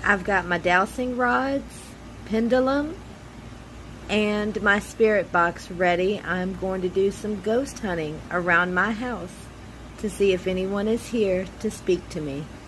I've got my dowsing rods, pendulum, and my spirit box ready. I'm going to do some ghost hunting around my house to see if anyone is here to speak to me.